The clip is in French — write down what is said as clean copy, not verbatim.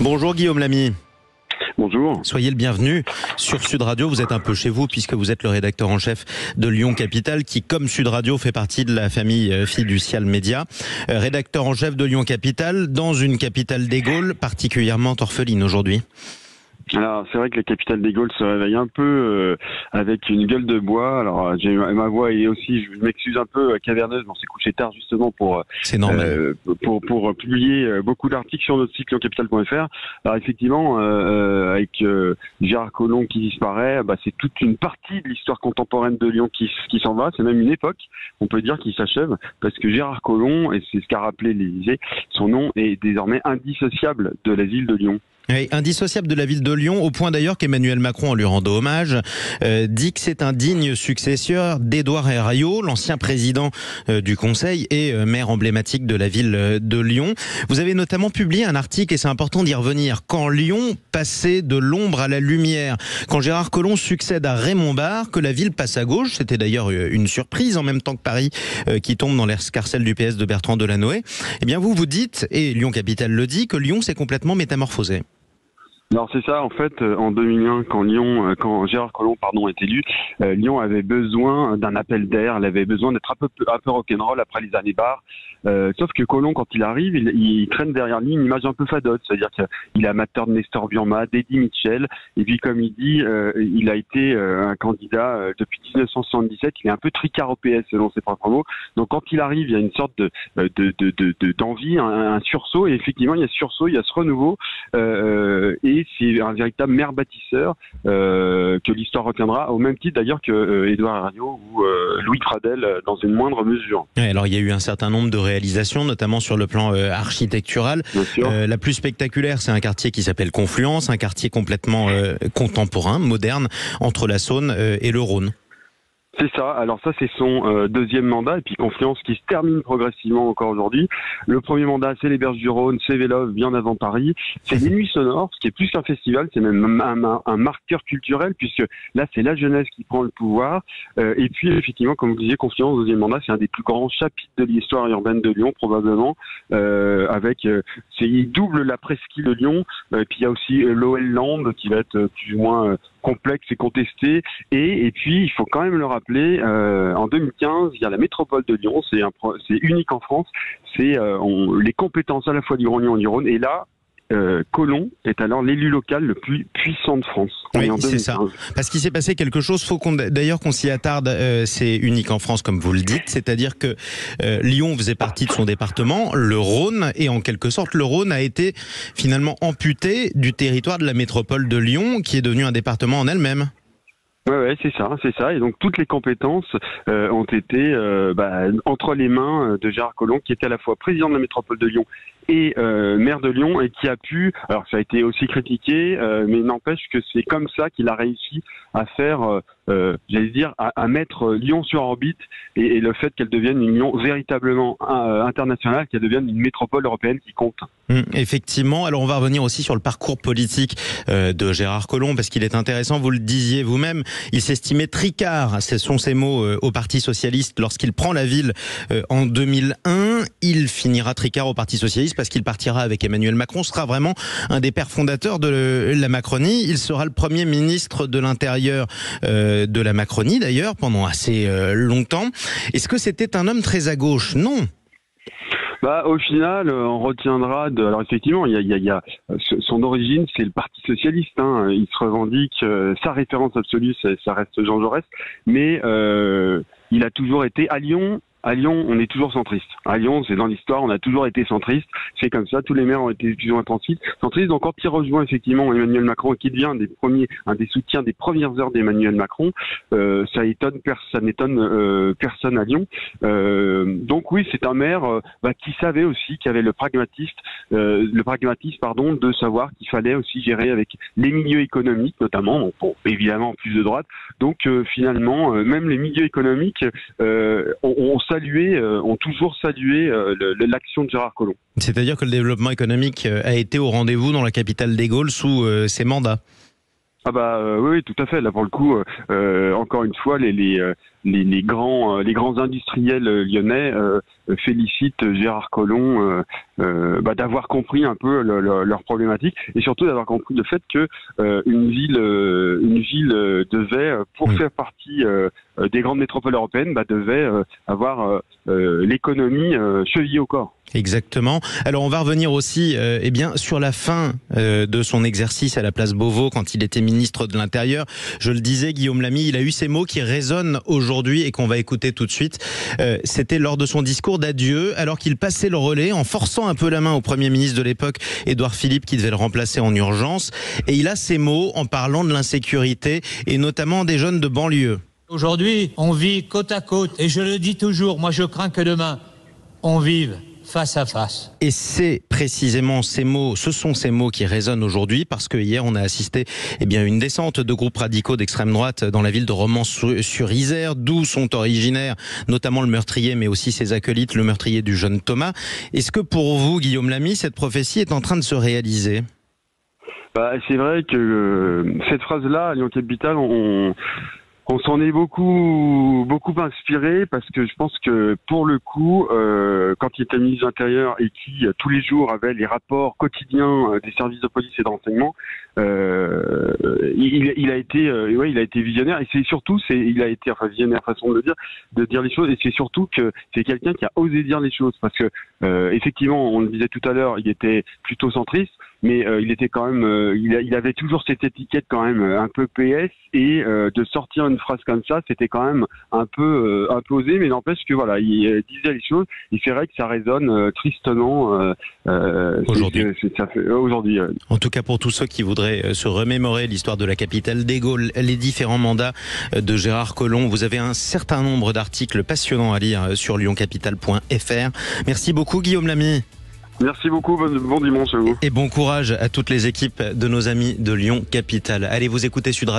Bonjour Guillaume Lamy. Bonjour. Soyez le bienvenu sur Sud Radio. Vous êtes un peu chez vous puisque vous êtes le rédacteur en chef de Lyon Capitale qui, comme Sud Radio, fait partie de la famille Fiducial Média. Rédacteur en chef de Lyon Capitale dans une capitale des Gaules particulièrement orpheline aujourd'hui. Alors c'est vrai que la capitale des Gaules se réveille un peu avec une gueule de bois. Alors ma voix est aussi, je m'excuse, un peu caverneuse. On s'est couché tard justement pour publier beaucoup d'articles sur notre site lyoncapital.fr. Alors effectivement, avec Gérard Collomb qui disparaît, c'est toute une partie de l'histoire contemporaine de Lyon qui s'en va. C'est même une époque, on peut dire, qui s'achève parce que Gérard Collomb, et c'est ce qu'a rappelé l'Élysée, son nom est désormais indissociable de la ville de Lyon. Oui, indissociable de la ville de Lyon, au point d'ailleurs qu'Emmanuel Macron, en lui rendant hommage, dit que c'est un digne successeur d'Édouard Herriot, l'ancien président du Conseil et maire emblématique de la ville de Lyon. Vous avez notamment publié un article, et c'est important d'y revenir, quand Lyon passait de l'ombre à la lumière, quand Gérard Collomb succède à Raymond Barre, que la ville passe à gauche. C'était d'ailleurs une surprise, en même temps que Paris, qui tombe dans l'escarcelle du PS de Bertrand Delanoë. Eh bien vous dites, et Lyon Capitale le dit, que Lyon s'est complètement métamorphosé. Alors c'est ça, en fait, en 2001, quand Gérard Collomb est élu, Lyon avait besoin d'un appel d'air, elle avait besoin d'être un peu rock'n'roll après les années Barre. Sauf que Collomb, quand il arrive, il traîne derrière lui une image un peu fadote, c'est-à-dire qu'il est amateur de Nestor Burma, d'Eddie Mitchell, et puis comme il dit, il a été un candidat depuis 1977, il est un peu tricard au PS selon ses propres mots. Donc quand il arrive, il y a une sorte d'envie, un sursaut, et effectivement il y a ce sursaut, il y a ce renouveau, et c'est un véritable maire bâtisseur que l'histoire retiendra, au même titre d'ailleurs que Édouard Herriot ou Louis Pradel dans une moindre mesure. Ouais, alors il y a eu un certain nombre de réalisations, notamment sur le plan architectural. La plus spectaculaire, c'est un quartier qui s'appelle Confluence, un quartier complètement contemporain, moderne, entre la Saône et le Rhône. C'est ça, alors ça c'est son deuxième mandat, et puis Confluence qui se termine progressivement encore aujourd'hui. Le premier mandat, c'est les Berges du Rhône, c'est Vélove, bien avant Paris. C'est les Nuits Sonores, ce qui est plus qu'un festival, c'est même un marqueur culturel, puisque là c'est la jeunesse qui prend le pouvoir. Et puis effectivement, comme vous disiez, Confluence, deuxième mandat, c'est un des plus grands chapitres de l'histoire urbaine de Lyon, probablement, il double la presqu'île de Lyon, et puis il y a aussi l'OL Land, qui va être plus ou moins complexe et contesté, et puis il faut quand même le rappeler, en 2015 il y a la métropole de Lyon, c'est unique en France, c'est les compétences à la fois du Grand Lyon et du Rhône, et là Collomb est alors l'élu local le plus puissant de France. Oui, c'est ça. Parce qu'il s'est passé quelque chose, faut d'ailleurs qu'on s'y attarde, c'est unique en France comme vous le dites, c'est-à-dire que Lyon faisait partie de son département, le Rhône, et en quelque sorte le Rhône a été finalement amputé du territoire de la métropole de Lyon, qui est devenu un département en elle-même. Ouais, c'est ça. Et donc toutes les compétences ont été entre les mains de Gérard Collomb, qui était à la fois président de la métropole de Lyon et maire de Lyon, et qui a pu, alors ça a été aussi critiqué, mais n'empêche que c'est comme ça qu'il a réussi à faire, à mettre Lyon sur orbite, et le fait qu'elle devienne une Lyon véritablement internationale, qu'elle devienne une métropole européenne qui compte. Effectivement. Alors on va revenir aussi sur le parcours politique de Gérard Collomb, parce qu'il est intéressant, vous le disiez vous-même, il s'estimait tricard, ce sont ses mots, au Parti Socialiste lorsqu'il prend la ville en 2001. Il finira tricard au Parti Socialiste parce qu'il partira avec Emmanuel Macron, sera vraiment un des pères fondateurs de la Macronie. Il sera le premier ministre de l'Intérieur de la Macronie d'ailleurs pendant assez longtemps. Est-ce que c'était un homme très à gauche? Non. Au final, on retiendra alors effectivement, il y a son origine, c'est le Parti Socialiste, hein. Il se revendique, sa référence absolue, ça reste Jean Jaurès, mais il a toujours été à Lyon. À Lyon, on est toujours centriste. À Lyon, c'est dans l'histoire, on a toujours été centriste. C'est comme ça, tous les maires ont été plus ou moins centristes. Donc quand il rejoint effectivement Emmanuel Macron, et qui devient un des soutiens des premières heures d'Emmanuel Macron, ça n'étonne personne à Lyon. Donc oui, c'est un maire qui savait aussi, qui avait le pragmatisme, de savoir qu'il fallait aussi gérer avec les milieux économiques, notamment, évidemment plus de droite. Donc finalement, même les milieux économiques ont toujours salué l'action de Gérard Collomb. C'est-à-dire que le développement économique a été au rendez-vous dans la capitale des Gaules sous ses mandats. Ah bah oui, tout à fait. Là pour le coup, encore une fois, les grands industriels lyonnais félicitent Gérard Collomb d'avoir compris un peu leur problématique et surtout d'avoir compris le fait que une ville devait, pour faire partie des grandes métropoles européennes, devait avoir l'économie chevillée au corps. Exactement. Alors on va revenir aussi sur la fin de son exercice à la place Beauvau quand il était ministre de l'Intérieur. Je le disais, Guillaume Lamy, il a eu ces mots qui résonnent aujourd'hui et qu'on va écouter tout de suite. C'était lors de son discours d'adieu, alors qu'il passait le relais en forçant un peu la main au Premier ministre de l'époque, Édouard Philippe, qui devait le remplacer en urgence. Et il a ces mots en parlant de l'insécurité et notamment des jeunes de banlieue. Aujourd'hui, on vit côte à côte et je le dis toujours, moi je crains que demain, on vive face à face. Et c'est précisément ces mots, ce sont ces mots qui résonnent aujourd'hui parce que hier on a assisté à une descente de groupes radicaux d'extrême droite dans la ville de Romans-sur-Isère, d'où sont originaires notamment le meurtrier mais aussi ses acolytes, le meurtrier du jeune Thomas. Est-ce que pour vous, Guillaume Lamy, cette prophétie est en train de se réaliser ? C'est vrai que cette phrase-là, à Lyon Capitale, on s'en est beaucoup inspiré parce que je pense que pour le coup, quand il était ministre de l'Intérieur et qui tous les jours avait les rapports quotidiens des services de police et de renseignement, il a été visionnaire et il a été visionnaire façon de dire les choses et c'est surtout que c'est quelqu'un qui a osé dire les choses parce que effectivement, on le disait tout à l'heure, il était plutôt centriste. Mais il était quand même, il avait toujours cette étiquette quand même un peu PS et de sortir une phrase comme ça, c'était quand même un peu osé, mais n'empêche que voilà, il disait les choses. Et c'est vrai que ça résonne tristement aujourd'hui. En tout cas, pour tous ceux qui voudraient se remémorer l'histoire de la capitale des Gaules, les différents mandats de Gérard Collomb, vous avez un certain nombre d'articles passionnants à lire sur lyoncapital.fr. Merci beaucoup, Guillaume Lamy. Merci beaucoup, bon dimanche à vous. Et bon courage à toutes les équipes de nos amis de Lyon Capitale. Allez vous écouter Sud Radio.